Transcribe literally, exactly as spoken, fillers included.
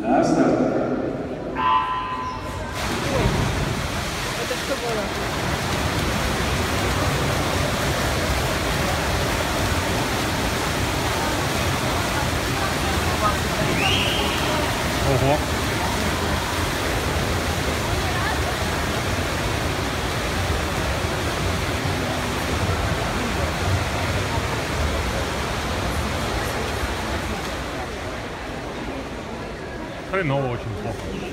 На старт. Это что было? Ого. Хреново очень плохо.